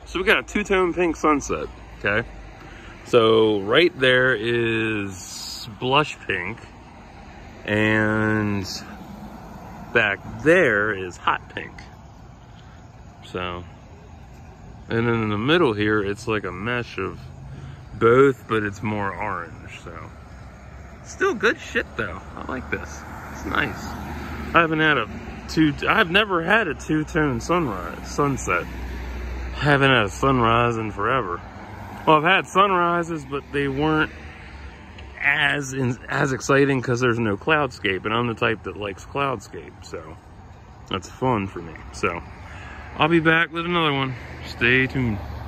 So we got a two-tone pink sunset, okay? So right there is blush pink, and back there is hot pink. So, and then in the middle here, it's like a mesh of both, but it's more orange, so. Still good shit though. I like this. It's nice. I've never had a two-tone sunset. Haven't had a sunrise in forever. Well, I've had sunrises, but they weren't as exciting because there's no cloudscape, and I'm the type that likes cloudscape, so that's fun for me. So I'll be back with another one. Stay tuned.